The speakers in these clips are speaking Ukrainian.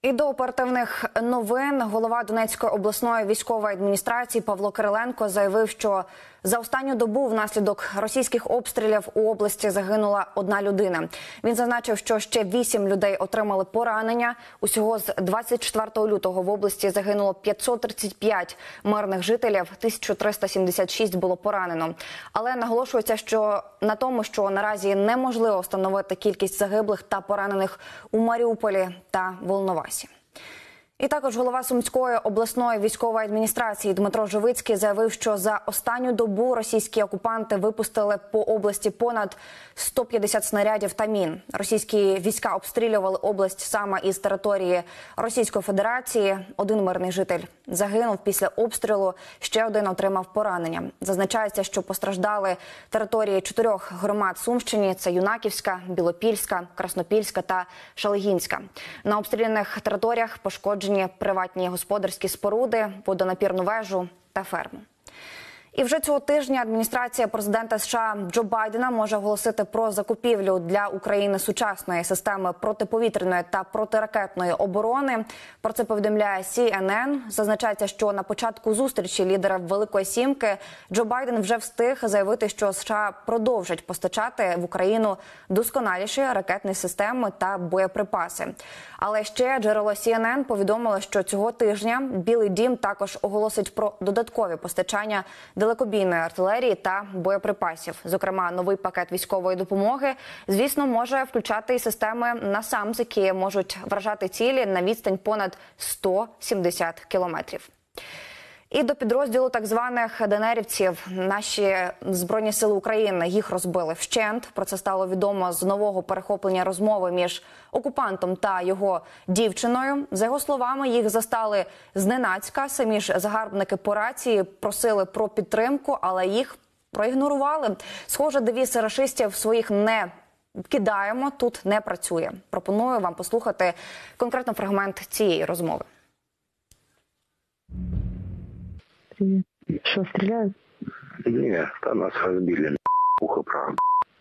І до оперативних новин голова Донецької обласної військової адміністрації Павло Кириленко заявив, що за останню добу внаслідок російських обстрілів у області загинула одна людина. Він зазначив, що ще 8 людей отримали поранення. Усього з 24 лютого в області загинуло 535 мирних жителів, 1376 було поранено. Але наголошується, що на тому, що наразі неможливо встановити кількість загиблих та поранених у Маріуполі та Волновасі. І також голова Сумської обласної військової адміністрації Дмитро Живицький заявив, що за останню добу російські окупанти випустили по області понад 150 снарядів та мін. Російські війська обстрілювали область саме із території Російської Федерації. Один мирний житель загинув після обстрілу, ще один отримав поранення. Зазначається, що постраждали території 4 громад Сумщини – це Юнаківська, Білопільська, Краснопільська та Шалегінська. На обстріляних територіях пошкоджені приватні господарські споруди, водонапірну вежу та ферму. І вже цього тижня адміністрація президента США Джо Байдена може оголосити про закупівлю для України сучасної системи протиповітряної та протиракетної оборони. Про це повідомляє CNN. Зазначається, що на початку зустрічі лідерів Великої Сімки Джо Байден вже встиг заявити, що США продовжать постачати в Україну досконаліші ракетні системи та боєприпаси. Але ще джерело CNN повідомило, що цього тижня Білий дім також оголосить про додаткові постачання далекобійної артилерії та боєприпасів. Зокрема, новий пакет військової допомоги, звісно, може включати і системи НАСАМС, які можуть вражати цілі на відстань понад 170 кілометрів. І до підрозділу так званих ДНРівців наші Збройні сили України їх розбили вщент. Про це стало відомо з нового перехоплення розмови між окупантом та його дівчиною. За його словами, їх застали зненацька. Самі ж загарбники по рації просили про підтримку, але їх проігнорували. Схоже, девіз рашистів своїх не кидаємо, тут не працює. Пропоную вам послухати конкретно фрагмент цієї розмови. Что, стреляют? Нет, там нас разбили, ухо правда.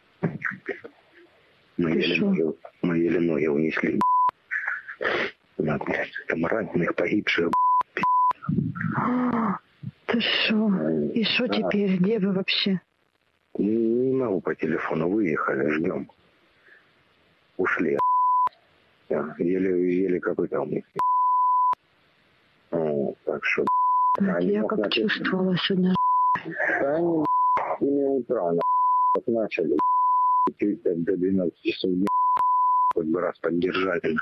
Мы еле ноги унесли. Да, блядь, там раненых, погибших. Ты шо? И шо теперь? Где вы вообще? Не могу по телефону, выехали, ждем. Ушли. Еле копыта у них. Так что... Так, я как чувствовала сегодня. Да они, 7 утра, как начали, до 12 часов дня, хоть бы раз поддержали.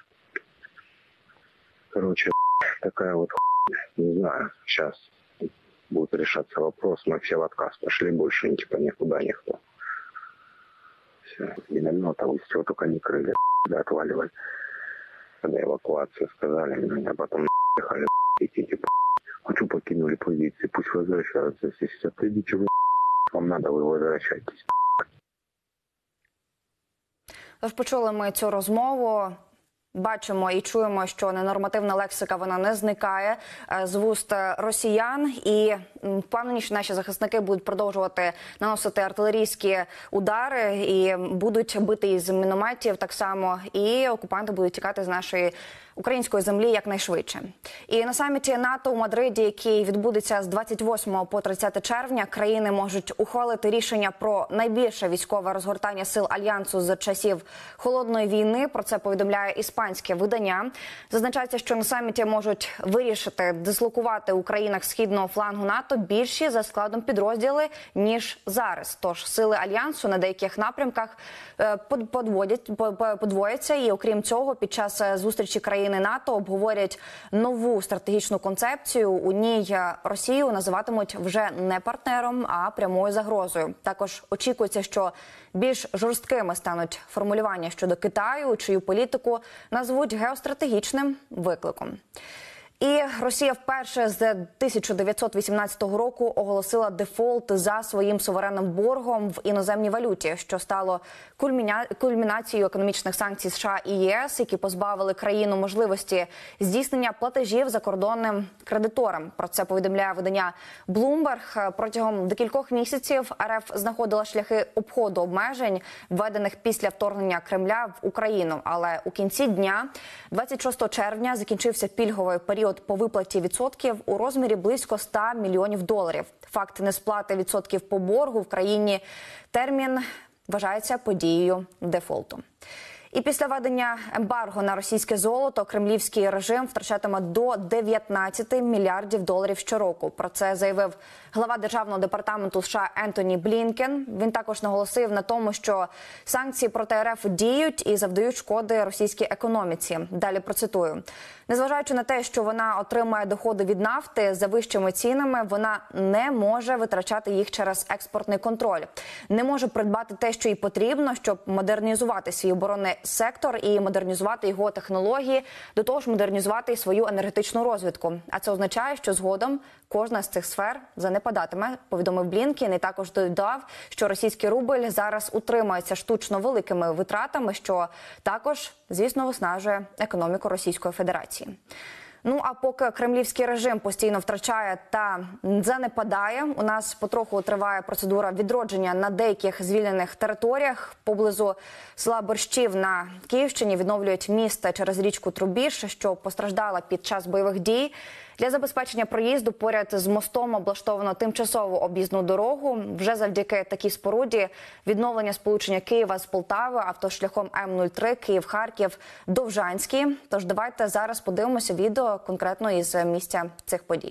Короче, такая вот не знаю, сейчас будет решаться вопрос, мы все в отказ пошли, больше типа никуда никто. Все, миномета все только не крыли, да, отваливали. Когда эвакуацию сказали, а потом ехали, идти типа. Хочу покинули позиции, пусть возвращаются. Если отойдите, вам надо, вы возвращайтесь. Тож почули ми цю розмову. Бачимо і чуємо, що ненормативна лексика, вона не зникає з вуст росіян. І впевнені, що наші захисники будуть продовжувати наносити артилерійські удари і будуть бити із мінометів так само. І окупанти будуть тікати з нашої української землі якнайшвидше. І на саміті НАТО у Мадриді, який відбудеться з 28 по 30 червня, країни можуть ухвалити рішення про найбільше військове розгортання сил Альянсу з часів Холодної війни. Про це повідомляє іспанське видання. Зазначається, що на саміті можуть вирішити дислокувати у країнах східного флангу НАТО більші за складом підрозділи, ніж зараз. Тож сили Альянсу на деяких напрямках подвояться. І окрім цього, під час зустрічі країн НАТО обговорять нову стратегічну концепцію. У ній Росію називатимуть вже не партнером, а прямою загрозою. Також очікується, що більш жорсткими стануть формулювання щодо Китаю, чию політику назвуть геостратегічним викликом. І Росія вперше з 1918 року оголосила дефолт за своїм суверенним боргом в іноземній валюті, що стало кульмінацією економічних санкцій США і ЄС, які позбавили країну можливості здійснення платежів закордонним кредиторам. Про це повідомляє видання Bloomberg. Протягом декількох місяців РФ знаходила шляхи обходу обмежень, введених після вторгнення Кремля в Україну. Але у кінці дня, 26 червня, закінчився пільговий період по виплаті відсотків у розмірі близько $100 мільйонів. Факт несплати відсотків по боргу в країні термін вважається подією дефолту. І після введення ембарго на російське золото кремлівський режим втрачатиме до $19 мільярдів щороку. Про це заявив глава Державного департаменту США Ентоні Блінкен. Він також наголосив на тому, що санкції проти РФ діють і завдають шкоди російській економіці. Далі процитую. Незважаючи на те, що вона отримує доходи від нафти за вищими цінами, вона не може витрачати їх через експортний контроль. Не може придбати те, що їй потрібно, щоб модернізувати свій оборонний сектор і модернізувати його технології, до того ж модернізувати свою енергетичну розвідку. А це означає, що згодом кожна з цих сфер занепадатиме, повідомив Блінкен, і також додав, що російський рубль зараз утримується штучно великими витратами, що також, звісно, виснажує економіку Російської Федерації. Ну, а поки кремлівський режим постійно втрачає та занепадає, у нас потроху триває процедура відродження на деяких звільнених територіях. Поблизу села Борщів на Київщині відновлюють міст через річку Трубіж, що постраждала під час бойових дій. Для забезпечення проїзду поряд з мостом облаштовано тимчасову об'їзну дорогу. Вже завдяки такій споруді відновлення сполучення Києва з Полтави автошляхом М03 Київ-Харків Довжанський. Тож давайте зараз подивимося відео конкретно із місця цих подій.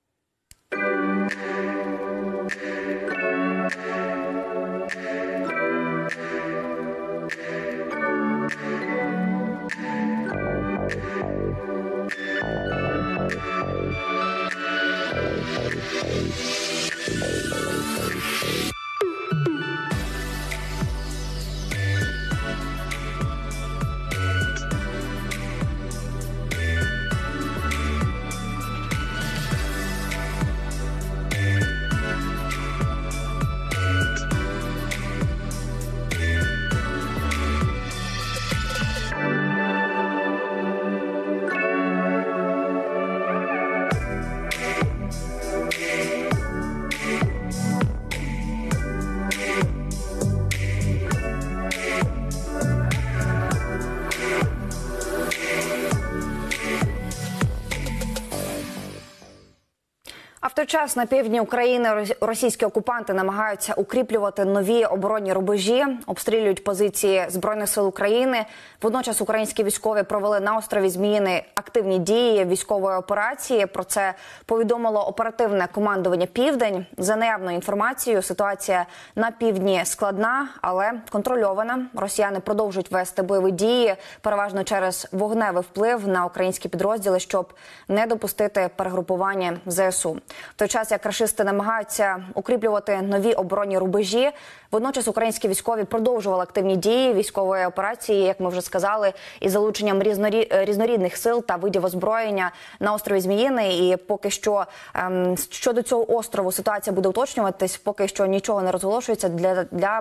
А в той час на півдні України російські окупанти намагаються укріплювати нові оборонні рубежі, обстрілюють позиції Збройних сил України. Водночас українські військові провели на острові Зміїний активні дії військової операції. Про це повідомило оперативне командування «Південь». За наявною інформацією, ситуація на півдні складна, але контрольована. Росіяни продовжують вести бойові дії, переважно через вогневий вплив на українські підрозділи, щоб не допустити перегрупування ЗСУ. В той час, як рашисти намагаються укріплювати нові оборонні рубежі, водночас українські військові продовжували активні дії військової операції, як ми вже сказали, із залученням різнорідних сил та видів озброєння на острові Зміїний. І поки що щодо цього острову ситуація буде уточнюватись, поки що нічого не розголошується для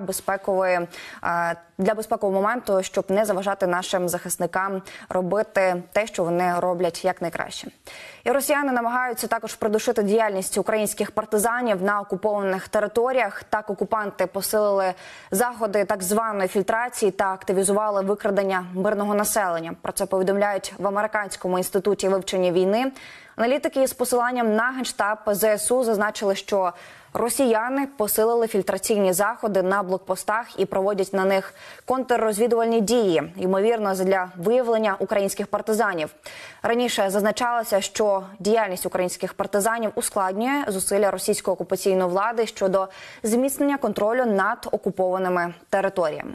безпекового моменту, щоб не заважати нашим захисникам робити те, що вони роблять якнайкраще. І росіяни намагаються також придушити діяльність українських партизанів на окупованих територіях. Так окупанти посилили заходи так званої фільтрації та активізували викрадення мирного населення. Про це повідомляють в Американському інституті вивчення війни. Аналітики з посиланням на Генштаб ЗСУ зазначили, що росіяни посилили фільтраційні заходи на блокпостах і проводять на них контррозвідувальні дії, ймовірно, для виявлення українських партизанів. Раніше зазначалося, що діяльність українських партизанів ускладнює зусилля російської окупаційної влади щодо зміцнення контролю над окупованими територіями.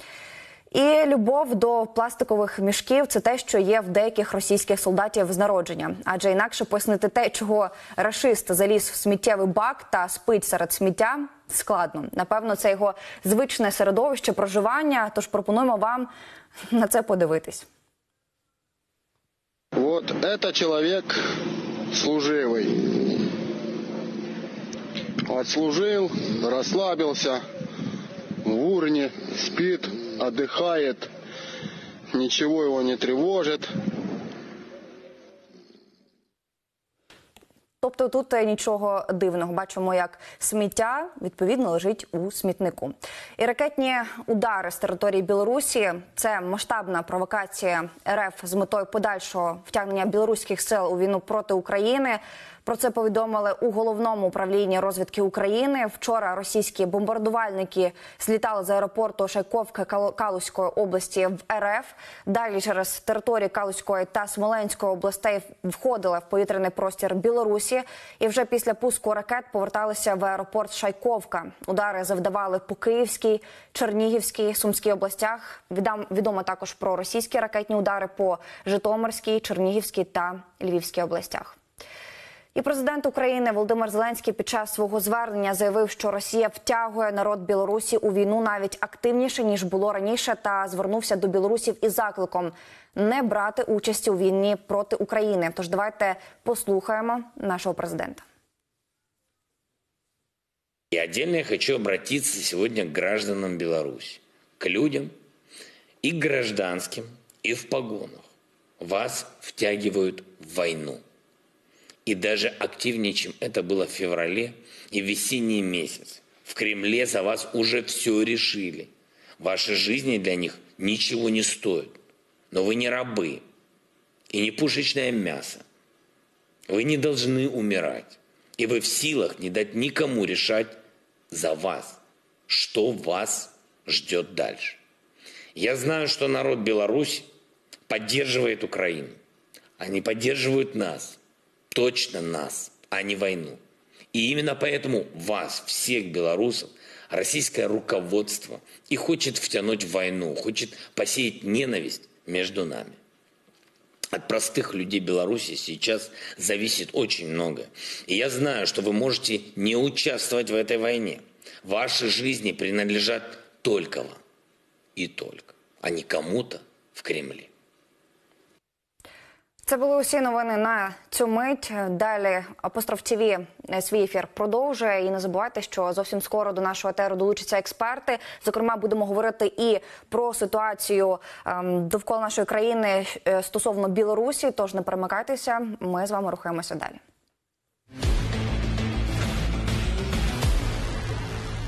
І любов до пластикових мішків – це те, що є в деяких російських солдатів з народження. Адже інакше пояснити те, чого рашист заліз в сміттєвий бак та спить серед сміття – складно. Напевно, це його звичне середовище проживання, тож пропонуємо вам на це подивитись. Вот это человек служивый. Отслужил, расслабился, в урне, спит, отдыхает, ничего его не тревожит. Тобто тут нічого дивного. Бачимо, як сміття, відповідно, лежить у смітнику. І ракетні удари з території Білорусі – це масштабна провокація РФ з метою подальшого втягнення білоруських сил у війну проти України. Про це повідомили у Головному управлінні розвідки України. Вчора російські бомбардувальники злітали з аеропорту Шайковки Калузької області в РФ. Далі через території Калузької та Смоленської областей входили в повітряний простір Білорусі. І вже після пуску ракет поверталися в аеропорт Шайковка. Удари завдавали по Київській, Чернігівській, Сумській областях. Відомо також про російські ракетні удари по Житомирській, Чернігівській та Львівській областях. І президент України Володимир Зеленський під час свого звернення заявив, що Росія втягує народ Білорусі у війну навіть активніше, ніж було раніше, та звернувся до білорусів із закликом не брати участі у війні проти України. Тож давайте послухаємо нашого президента. И отдельно я хочу обратиться сегодня к гражданам Беларуси, к людям и гражданским, и в погонах. Вас втягивают в войну. И даже активнее, чем это было в феврале и в весенний месяц. В Кремле за вас уже все решили. Ваши жизни для них ничего не стоят. Но вы не рабы и не пушечное мясо. Вы не должны умирать. И вы в силах не дать никому решать за вас, что вас ждет дальше. Я знаю, что народ Беларуси поддерживает Украину. Они поддерживают нас. Точно нас, а не войну. И именно поэтому вас, всех белорусов, российское руководство и хочет втянуть в войну, хочет посеять ненависть между нами. От простых людей Беларуси сейчас зависит очень многое. И я знаю, что вы можете не участвовать в этой войне. Ваши жизни принадлежат только вам. И только. А не кому-то в Кремле. Це були усі новини на цю мить. Далі Апостроф ТВ свій ефір продовжує. І не забувайте, що зовсім скоро до нашого етеру долучаться експерти. Зокрема, будемо говорити і про ситуацію довкола нашої країни стосовно Білорусі. Тож не перемикайтеся, ми з вами рухаємося далі.